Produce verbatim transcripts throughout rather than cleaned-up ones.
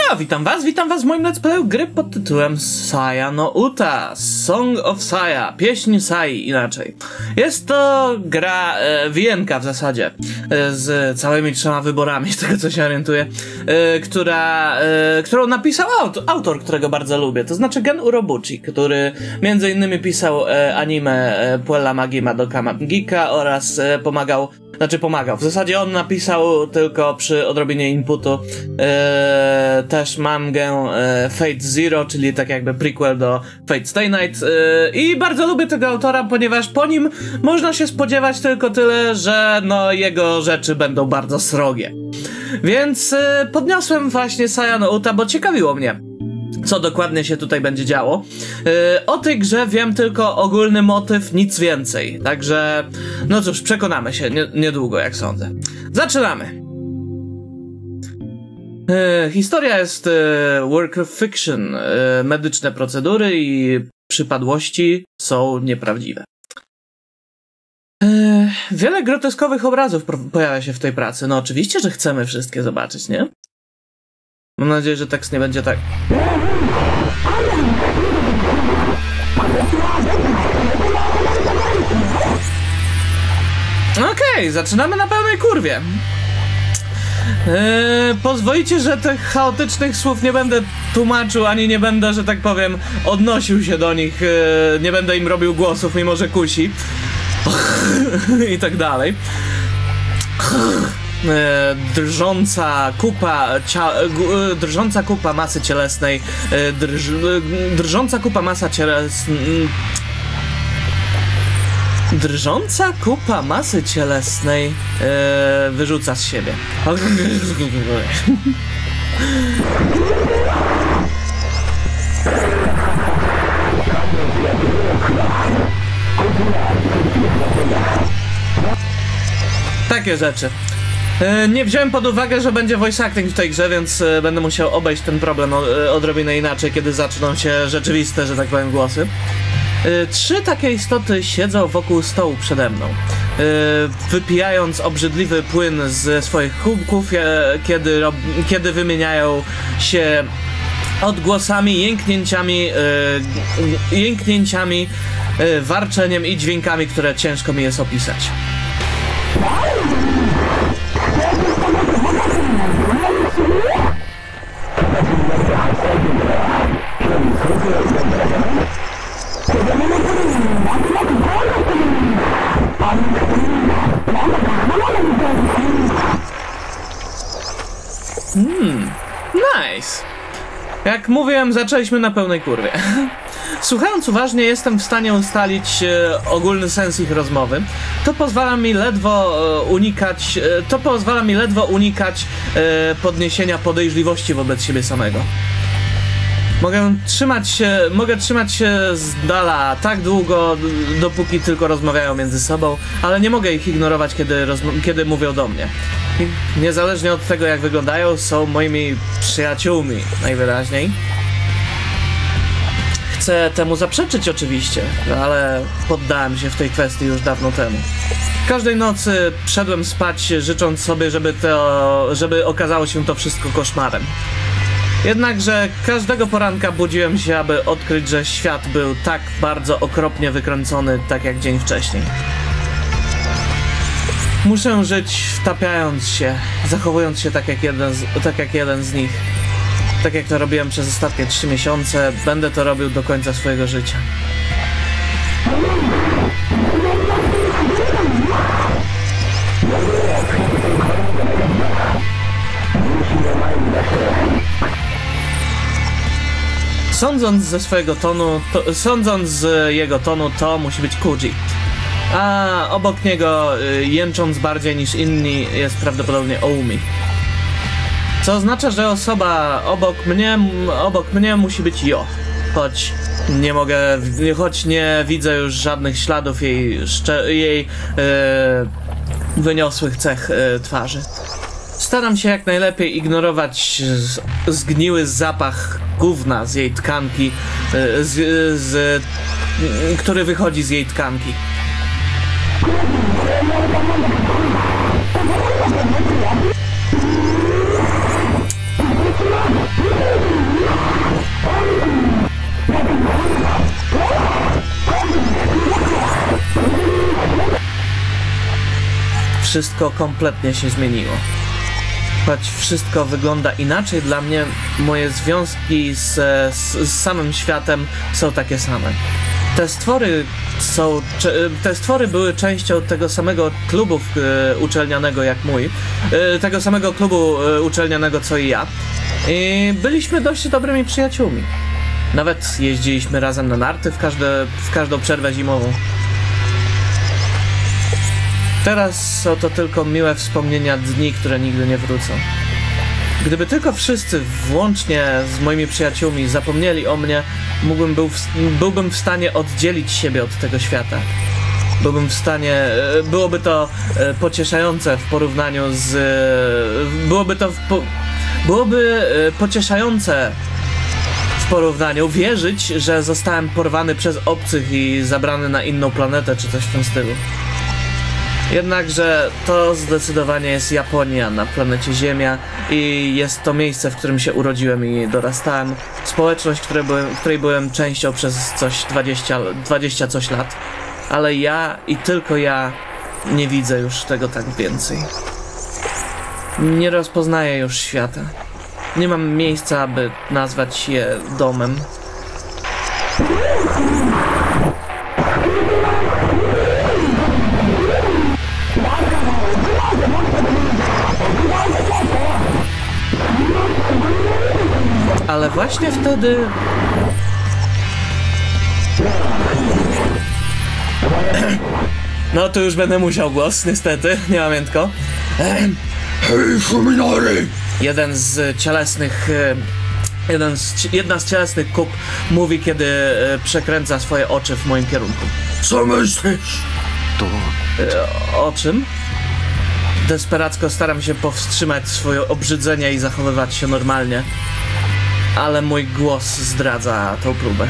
Halo, witam was, witam was w moim let's playu gry pod tytułem Saya no Uta, Song of Saya, pieśń Sai inaczej. Jest to gra, e, wienka w zasadzie, e, z całymi trzema wyborami, z tego co się orientuję, e, która, e, którą napisał aut autor, którego bardzo lubię, to znaczy Gen Urobuchi, który między innymi pisał e, anime e, Puella Magi Madoka Magica oraz e, pomagał Znaczy pomagał. W zasadzie on napisał tylko przy odrobinie inputu e, też mangę e, Fate Zero, czyli tak jakby prequel do Fate Stay Night. E, I bardzo lubię tego autora, ponieważ po nim można się spodziewać tylko tyle, że no jego rzeczy będą bardzo srogie. Więc e, podniosłem właśnie Saya no Uta, bo ciekawiło mnie, co dokładnie się tutaj będzie działo. Yy, o tej grze wiem tylko ogólny motyw, nic więcej. Także, no cóż, przekonamy się nie, niedługo, jak sądzę. Zaczynamy! Yy, historia jest yy, work of fiction. Yy, medyczne procedury i przypadłości są nieprawdziwe. Yy, wiele groteskowych obrazów pojawia się w tej pracy. No oczywiście, że chcemy wszystkie zobaczyć, nie? Mam nadzieję, że tekst nie będzie tak... Okej, okay, zaczynamy na pełnej kurwie. Yy, pozwolicie, że tych chaotycznych słów nie będę tłumaczył, ani nie będę, że tak powiem, odnosił się do nich. Yy, nie będę im robił głosów, mimo że kusi. I tak dalej. E, drżąca kupa cia, g, drżąca kupa masy cielesnej e, drż, drżąca kupa masa cielesnej drżąca kupa masy cielesnej e, wyrzuca z siebie. Takie rzeczy. Nie wziąłem pod uwagę, że będzie voice acting w tej grze, więc będę musiał obejść ten problem odrobinę inaczej, kiedy zaczną się rzeczywiste, że tak powiem, głosy. Trzy takie istoty siedzą wokół stołu przede mną, wypijając obrzydliwy płyn ze swoich kubków, kiedy, kiedy wymieniają się odgłosami, jęknięciami, jęknięciami, warczeniem i dźwiękami, które ciężko mi jest opisać. Hmm, nice. Jak mówiłem, zaczęliśmy na pełnej kurwie. Słuchając uważnie, jestem w stanie ustalić e, ogólny sens ich rozmowy. To pozwala mi ledwo e, unikać, e, to pozwala mi ledwo unikać e, podniesienia podejrzliwości wobec siebie samego. Mogę trzymać się, mogę trzymać się z dala tak długo, dopóki tylko rozmawiają między sobą, ale nie mogę ich ignorować, kiedy, kiedy mówią do mnie. I niezależnie od tego, jak wyglądają, są moimi przyjaciółmi, najwyraźniej. Chcę temu zaprzeczyć oczywiście, ale poddałem się w tej kwestii już dawno temu. Każdej nocy szedłem spać, życząc sobie, żeby, to, żeby okazało się to wszystko koszmarem. Jednakże każdego poranka budziłem się, aby odkryć, że świat był tak bardzo okropnie wykręcony, tak jak dzień wcześniej. Muszę żyć wtapiając się, zachowując się tak jak jeden z, tak jak jeden z nich. Tak jak to robiłem przez ostatnie trzy miesiące, będę to robił do końca swojego życia. Sądząc ze swojego tonu, to, sądząc z jego tonu, to musi być Kuji. A obok niego, y, jęcząc bardziej niż inni, jest prawdopodobnie Oumi. Co oznacza, że osoba obok mnie, obok mnie musi być Jo. Choć nie mogę, choć nie widzę już żadnych śladów jej, jej y, wyniosłych cech y, twarzy. Staram się jak najlepiej ignorować zgniły zapach gówna z jej tkanki, z, z, który wychodzi z jej tkanki. wszystko kompletnie się zmieniło. Choć wszystko wygląda inaczej, dla mnie moje związki z, z, z samym światem są takie same. Te stwory są, te stwory były częścią tego samego klubu e, uczelnianego jak mój, e, tego samego klubu e, uczelnianego co i ja. I byliśmy dość dobrymi przyjaciółmi. Nawet jeździliśmy razem na narty w, każde, w każdą przerwę zimową. Teraz są to tylko miłe wspomnienia dni, które nigdy nie wrócą. Gdyby tylko wszyscy, włącznie z moimi przyjaciółmi, zapomnieli o mnie, mógłbym był w, byłbym w stanie oddzielić siebie od tego świata. Byłbym w stanie... Byłoby to pocieszające w porównaniu z... Byłoby to... W po, byłoby pocieszające w porównaniu wierzyć, że zostałem porwany przez obcych i zabrany na inną planetę, czy coś w tym stylu. Jednakże to zdecydowanie jest Japonia na planecie Ziemia i jest to miejsce, w którym się urodziłem i dorastałem. Społeczność, której byłem, której byłem częścią przez coś dwadzieścia, dwadzieścia coś lat. Ale ja i tylko ja nie widzę już tego tak więcej. Nie rozpoznaję już świata. Nie mam miejsca, aby nazwać je domem. Ale właśnie wtedy... No tu już będę musiał głos, niestety, nie pamiętko. Hej, Fuminori! Jeden z cielesnych... Jeden z, jedna z cielesnych kup mówi, kiedy przekręca swoje oczy w moim kierunku. Co myślisz? To... O czym? Desperacko staram się powstrzymać swoje obrzydzenie i zachowywać się normalnie. Ale mój głos zdradza tą próbę.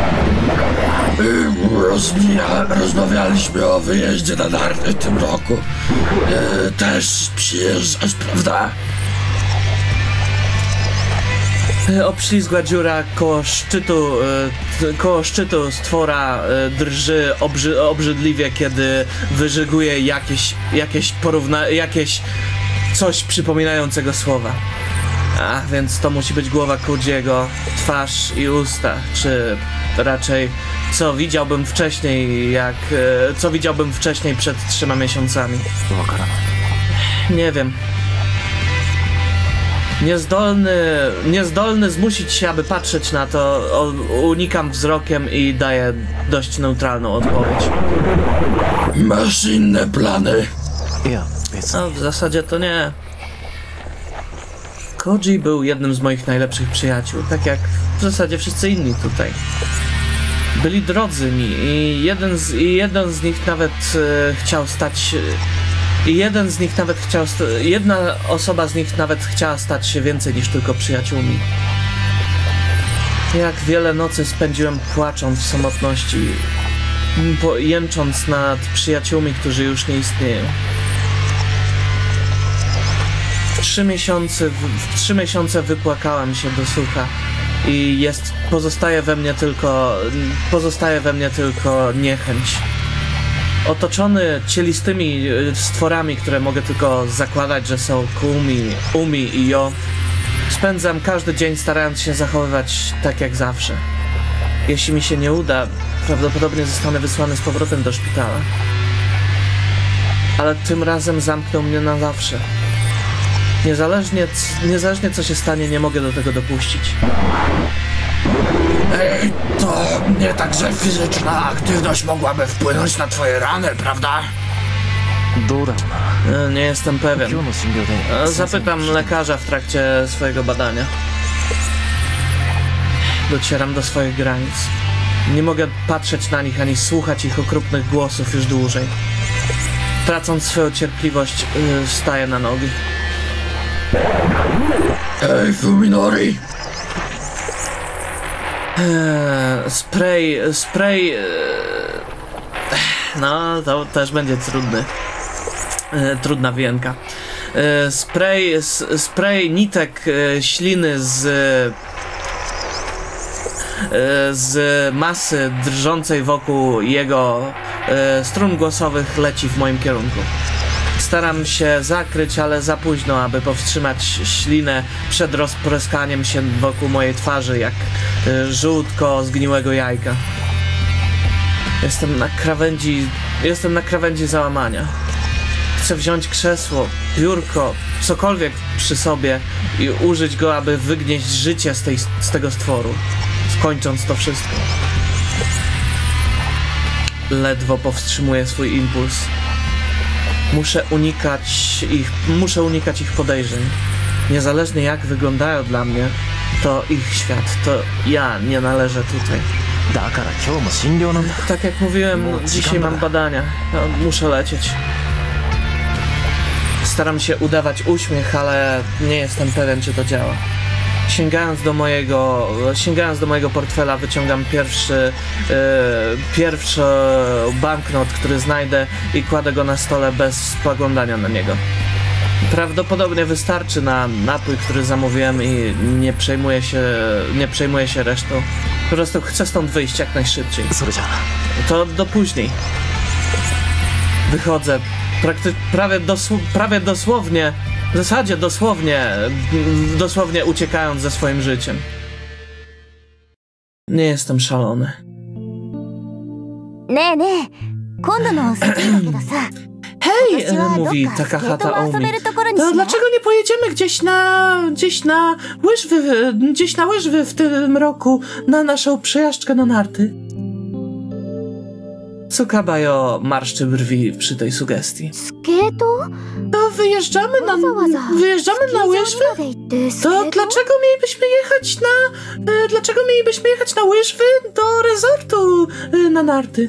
Rozmia rozmawialiśmy o wyjeździe na narty w tym roku. E, też przyjeżdżasz, prawda? Obślizgła dziura koło szczytu, koło szczytu stwora drży obrzy obrzydliwie, kiedy wyżyguje jakieś, jakieś porówna... jakieś coś przypominającego słowa. A więc to musi być głowa Kojiego, twarz i usta, czy raczej co widziałbym wcześniej, jak... co widziałbym wcześniej przed trzema miesiącami. Nie wiem. Niezdolny, niezdolny zmusić się, aby patrzeć na to, unikam wzrokiem i daję dość neutralną odpowiedź. Masz inne plany? No, w zasadzie to nie. Koji był jednym z moich najlepszych przyjaciół, tak jak w zasadzie wszyscy inni tutaj. Byli drodzy mi i jeden z, i jeden z nich nawet e, chciał stać... I jeden z nich nawet chciał... Jedna osoba z nich nawet chciała stać się więcej niż tylko przyjaciółmi. Jak wiele nocy spędziłem płacząc w samotności, jęcząc nad przyjaciółmi, którzy już nie istnieją. W trzy miesiące, w, w trzy miesiące wypłakałem się do sucha i jest... Pozostaje we mnie tylko... Pozostaje we mnie tylko niechęć. Otoczony cielistymi stworami, które mogę tylko zakładać, że są Kumi, Umi i Jo, spędzam każdy dzień starając się zachowywać tak jak zawsze. Jeśli mi się nie uda, prawdopodobnie zostanę wysłany z powrotem do szpitala. Ale tym razem zamkną mnie na zawsze. Niezależnie, niezależnie co się stanie, nie mogę do tego dopuścić. Ej, to nie także fizyczna aktywność mogłaby wpłynąć na twoje rany, prawda? Nie jestem pewien. Zapytam lekarza w trakcie swojego badania. Docieram do swoich granic. Nie mogę patrzeć na nich ani słuchać ich okrutnych głosów już dłużej. Tracąc swoją cierpliwość, yy, wstaję na nogi. Ej, Fuminori! Eee, spray, spray... Eee, no, to też będzie trudny. Eee, trudna wienka. Eee, spray, s, spray nitek e, śliny z... E, z masy drżącej wokół jego e, strun głosowych leci w moim kierunku. Staram się zakryć, ale za późno, aby powstrzymać ślinę przed rozpryskaniem się wokół mojej twarzy, jak y, żółtko zgniłego jajka. Jestem na krawędzi... Jestem na krawędzi załamania. Chcę wziąć krzesło, biurko, cokolwiek przy sobie i użyć go, aby wygnieść życie z, tej, z tego stworu, skończąc to wszystko. Ledwo powstrzymuję swój impuls. Muszę unikać ich, muszę unikać ich podejrzeń. Niezależnie jak wyglądają dla mnie, to ich świat, to ja nie należę tutaj. Tak jak mówiłem, dzisiaj mam badania. No, muszę lecieć. Staram się udawać uśmiech, ale nie jestem pewien, czy to działa. Sięgając do mojego, sięgając do mojego portfela, wyciągam pierwszy, yy, pierwszy banknot, który znajdę i kładę go na stole bez spoglądania na niego. Prawdopodobnie wystarczy na napój, który zamówiłem i nie przejmuję się, nie przejmuję się resztą. Po prostu chcę stąd wyjść jak najszybciej. To do później. Wychodzę. Prakty prawie, dosł prawie dosłownie, w zasadzie dosłownie, dosłownie uciekając ze swoim życiem. Nie jestem szalony. Hej, mówi Takahata Omi, to dlaczego nie pojedziemy gdzieś na, gdzieś na łyżwy, gdzieś na łyżwy w tym roku na naszą przejażdżkę na narty? Tsukabayo marszczy brwi przy tej sugestii. To wyjeżdżamy na, wyjeżdżamy na łyżwy? To dlaczego mielibyśmy jechać na... E, dlaczego mielibyśmy jechać na łyżwy do resortu e, na narty?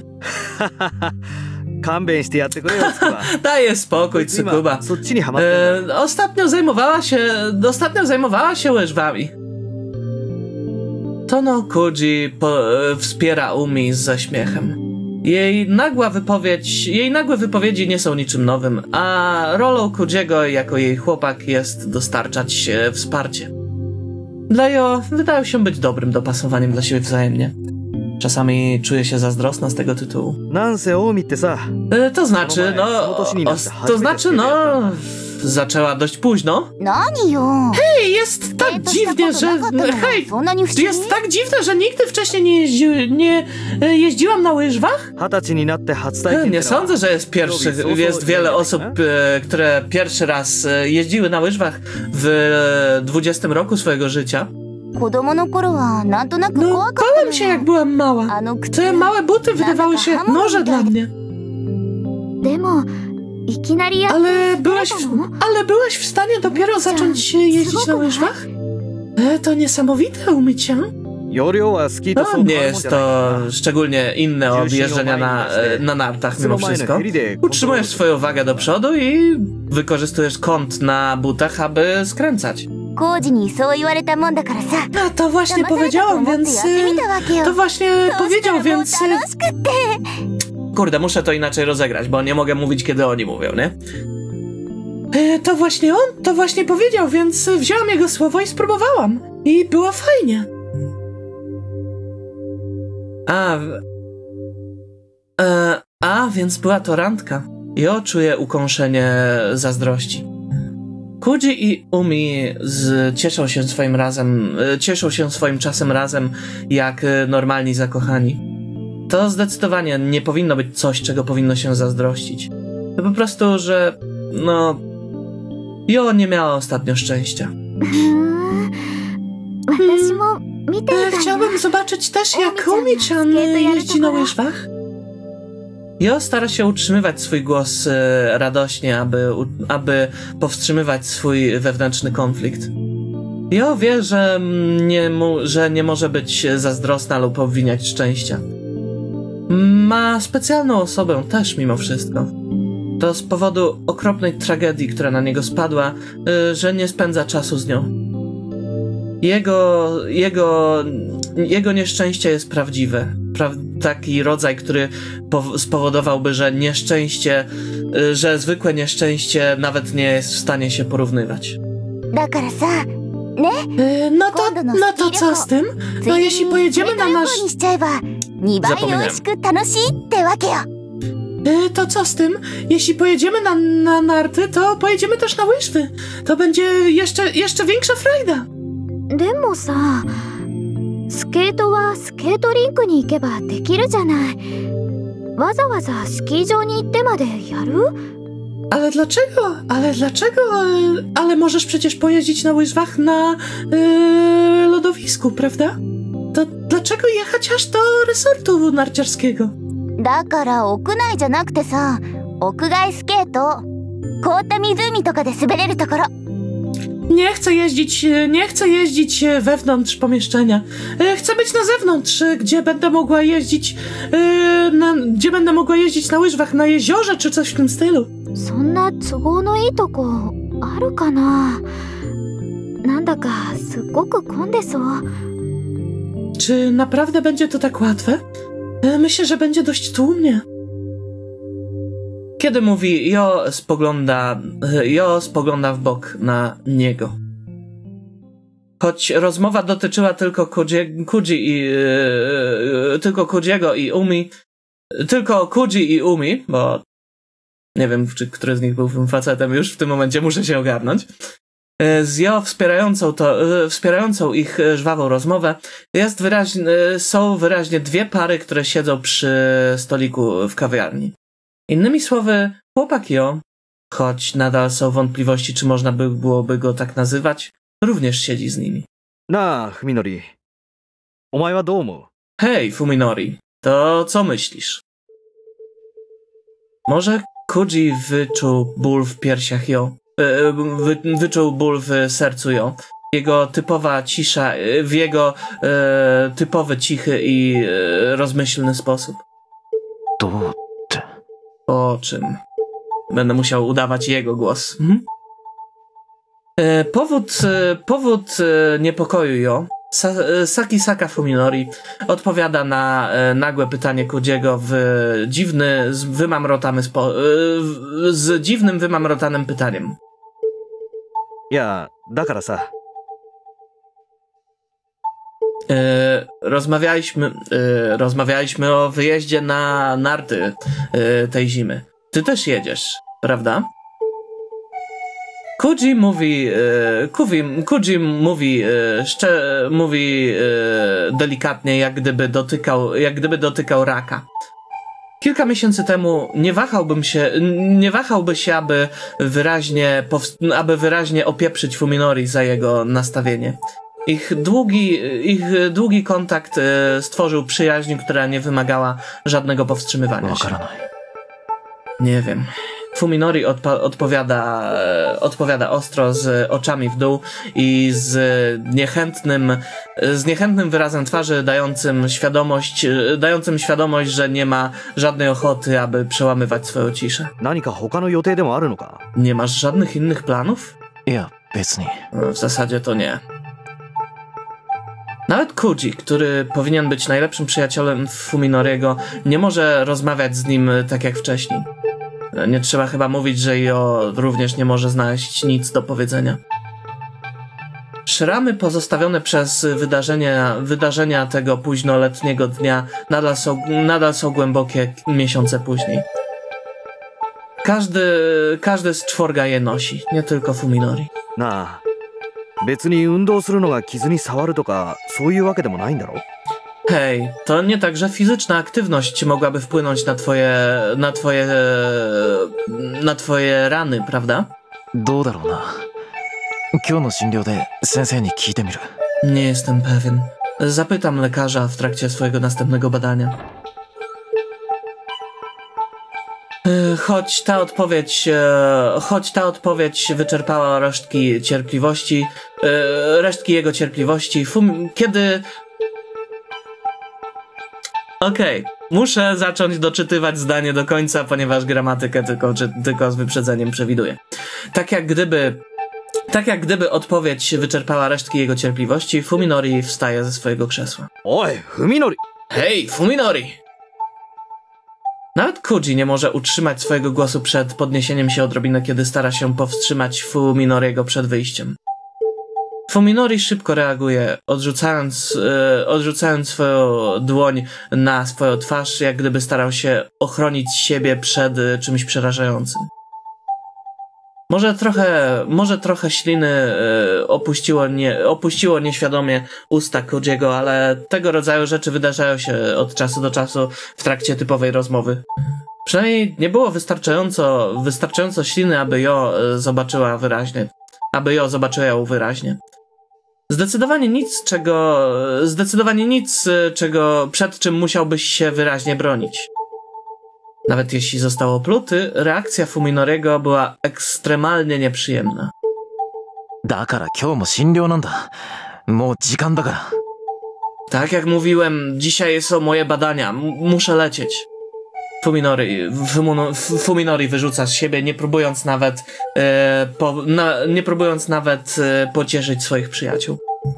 Daję spokój, Tsukuba. E, ostatnio zajmowała się... Ostatnio zajmowała się łyżwami. Tono Kuji po, e, wspiera Umi z zaśmiechem. Jej nagła wypowiedź, jej nagłe wypowiedzi nie są niczym nowym, a rolą Kujiego jako jej chłopak jest dostarczać e, wsparcie. Dla Jo wydają się być dobrym dopasowaniem dla siebie wzajemnie. Czasami czuję się zazdrosna z tego tytułu. E, to znaczy, no... O, to znaczy, no... Zaczęła dość późno. Hej, jest tak dziwnie, że... Hej, jest tak dziwne, że nigdy wcześniej nie, jeździ... nie jeździłam na łyżwach? Nie sądzę, że jest pierwszy... Jest wiele osób, które pierwszy raz jeździły na łyżwach w dwudziestym roku swojego życia. No, bałem się, jak byłam mała. Te małe buty wydawały się jak noże dla mnie. Ale byłaś, w, ale byłaś w stanie dopiero zacząć jeździć na łyżwach? E, to niesamowite umycie. No, nie jest to szczególnie inne od jeżdżenia na, na nartach mimo wszystko. Utrzymujesz swoją wagę do przodu i wykorzystujesz kąt na butach, aby skręcać. No to właśnie powiedziałam, więc... To właśnie powiedział, więc... Kurde, muszę to inaczej rozegrać, bo nie mogę mówić, kiedy oni mówią, nie? E, to właśnie on, to właśnie powiedział, więc wzięłam jego słowo i spróbowałam. I było fajnie. A... E, a, więc była to randka. Jo czuje ukąszenie zazdrości. Kuji i Umi z, cieszą się swoim razem, cieszą się swoim czasem razem, jak normalni zakochani. To zdecydowanie nie powinno być coś, czego powinno się zazdrościć. To po prostu, że... no... Jo nie miała ostatnio szczęścia. Hmm. Chciałabym zobaczyć też, jak Umi-chan jeździ na łyżwach. Jo stara się utrzymywać swój głos e, radośnie, aby, aby powstrzymywać swój wewnętrzny konflikt. Jo wie, że nie, mu, że nie może być zazdrosna lub obwiniać szczęścia. Ma specjalną osobę też mimo wszystko. To z powodu okropnej tragedii, która na niego spadła, yy, że nie spędza czasu z nią. Jego, jego, jego nieszczęście jest prawdziwe. Pra taki rodzaj, który spowodowałby, że nieszczęście, yy, że zwykłe nieszczęście nawet nie jest w stanie się porównywać. Yy, no to, no to co z tym? No jeśli pojedziemy na nasz... Zapomniałem. E, to co z tym? Jeśli pojedziemy na, na narty, to pojedziemy też na łyżwy. To będzie jeszcze, jeszcze większa frajda. でもさ、スケートはスケートリンクに行けばできるじゃない。わざわざスキー場に行ってまでやる？ Ale dlaczego? Ale dlaczego? E, Ale możesz przecież pojeździć na łyżwach na e, lodowisku, prawda? To dlaczego jechać aż do resortu narciarskiego? だから屋内じゃなくてさ、屋外スケート。凍った湖とかで滑れるところ。 Nie chcę jeździć, nie chcę jeździć wewnątrz pomieszczenia. E, Chcę być na zewnątrz, e, gdzie będę mogła jeździć, e, na, gdzie będę mogła jeździć na łyżwach na jeziorze czy coś w tym stylu. そんな都合のいいとこあるかな。なんだかすっごく混んでそう。 Czy naprawdę będzie to tak łatwe? E, Myślę, że będzie dość tłumnie. Kiedy mówi, Jo spogląda, Jo spogląda w bok na niego. Choć rozmowa dotyczyła tylko Kuji, Kuji i yy, tylko Kujiego i Umi, tylko Kuji i Umi, bo nie wiem, czy który z nich był tym facetem, już w tym momencie muszę się ogarnąć. Z Jo wspierającą, to, wspierającą ich żwawą rozmowę jest wyraźnie, są wyraźnie dwie pary, które siedzą przy stoliku w kawiarni. Innymi słowy, chłopak Jo, choć nadal są wątpliwości, czy można by byłoby go tak nazywać, również siedzi z nimi. なあ、フミノリ。お前はどう思う？ Hej, Fuminori, to co myślisz? Może Kuji wyczuł ból w piersiach Jo, e, wy, wyczuł ból w sercu Jo. Jego typowa cisza, w jego e, typowy, cichy i e, rozmyślny sposób. どうって。 O czym? Będę musiał udawać jego głos. Mhm. E, powód, e, powód e, niepokoju Jo, Sa, e, Sakisaka Fuminori, odpowiada na e, nagłe pytanie Kujiego w dziwny, z, wymamrotany spo, e, w, z dziwnym, wymamrotanym pytaniem. いや、だからさ。 E, rozmawialiśmy, e, rozmawialiśmy o wyjeździe na narty e, tej zimy. Ty też jedziesz, prawda? Kuji mówi, e, Kuji, Kuji mówi, e, szcze, mówi e, delikatnie, jak gdyby dotykał, jak gdyby dotykał raka. Kilka miesięcy temu nie wahałbym się, nie wahałby się, aby wyraźnie, aby wyraźnie opieprzyć Fuminori za jego nastawienie. Ich długi, ich długi kontakt e, stworzył przyjaźń, która nie wymagała żadnego powstrzymywania się. Nie wiem. Fuminori odpa- odpowiada, e, odpowiada ostro, z oczami w dół i z niechętnym, z niechętnym wyrazem twarzy, dającym świadomość, e, dającym świadomość, że nie ma żadnej ochoty, aby przełamywać swoją ciszę. 何か他の予定でもあるのか？ Nie masz żadnych innych planów? いや、別に。 W zasadzie to nie. Nawet Kuji, który powinien być najlepszym przyjacielem Fuminoriego, nie może rozmawiać z nim tak jak wcześniej. Nie trzeba chyba mówić, że Jo również nie może znaleźć nic do powiedzenia. Szramy pozostawione przez wydarzenia, wydarzenia tego późnoletniego dnia nadal są, nadal są głębokie miesiące później. Każdy, każdy z czworga je nosi, nie tylko Fuminori. なあ、別に運動するのが傷に触るとか、そういうわけでもないんだろ？ Hej, to nie tak, że fizyczna aktywność mogłaby wpłynąć na twoje, na twoje, na twoje rany, prawda? どうだろうな。今日の診療で先生に聞いてみる。 Nie jestem pewien. Zapytam lekarza w trakcie swojego następnego badania. E, Choć ta odpowiedź, e, choć ta odpowiedź wyczerpała resztki cierpliwości, e, resztki jego cierpliwości, fum, kiedy... Okej, okay. Muszę zacząć doczytywać zdanie do końca, ponieważ gramatykę tylko, czy, tylko z wyprzedzeniem przewiduję. Tak jak gdyby... Tak jak gdyby odpowiedź wyczerpała resztki jego cierpliwości, Fuminori wstaje ze swojego krzesła. おい、フミノリ！ Hej, Fuminori! Nawet Kuji nie może utrzymać swojego głosu przed podniesieniem się odrobinę, kiedy stara się powstrzymać Fuminoriego przed wyjściem. Fuminori szybko reaguje, odrzucając, e, odrzucając swoją dłoń na swoją twarz, jak gdyby starał się ochronić siebie przed e, czymś przerażającym. Może trochę, może trochę śliny e, opuściło, nie, opuściło nieświadomie usta Kojiego, ale tego rodzaju rzeczy wydarzają się od czasu do czasu w trakcie typowej rozmowy. Przynajmniej nie było wystarczająco, wystarczająco śliny, aby Jo e, zobaczyła wyraźnie. Aby Jo zobaczyła ją wyraźnie. Zdecydowanie nic, czego, zdecydowanie nic, czego, przed czym musiałbyś się wyraźnie bronić. Nawet jeśli został opluty, reakcja Fuminoriego była ekstremalnie nieprzyjemna. だから今日も診療なんだ。もう時間だから。 Tak jak mówiłem, dzisiaj są moje badania, M muszę lecieć. Fuminori, Fumu, Fuminori wyrzuca z siebie, nie próbując nawet, e, po, na, nie próbując nawet e, pocieszyć swoich przyjaciół.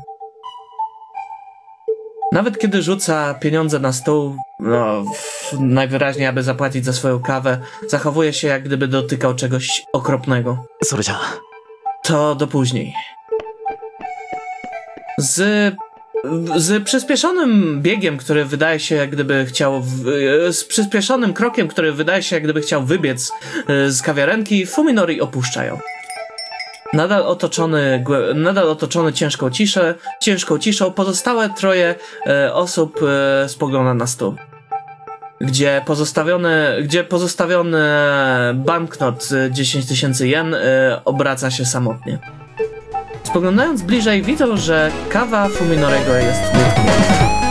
Nawet kiedy rzuca pieniądze na stół, no, najwyraźniej aby zapłacić za swoją kawę, zachowuje się, jak gdyby dotykał czegoś okropnego. それじゃ。 To do później. Z, z przyspieszonym biegiem, który wydaje się, jak gdyby chciał, w, z przyspieszonym krokiem, który wydaje się, jak gdyby chciał wybiec z kawiarenki, Fuminori opuszcza ją. Nadal otoczony, nadal otoczony ciężką ciszę, ciężką ciszą, pozostałe troje e, osób e, spogląda na stół. Gdzie pozostawiony, gdzie pozostawiony banknot dziesięć tysięcy jen e, obraca się samotnie. Spoglądając bliżej, widzą, że kawa Fuminoriego jest zbyt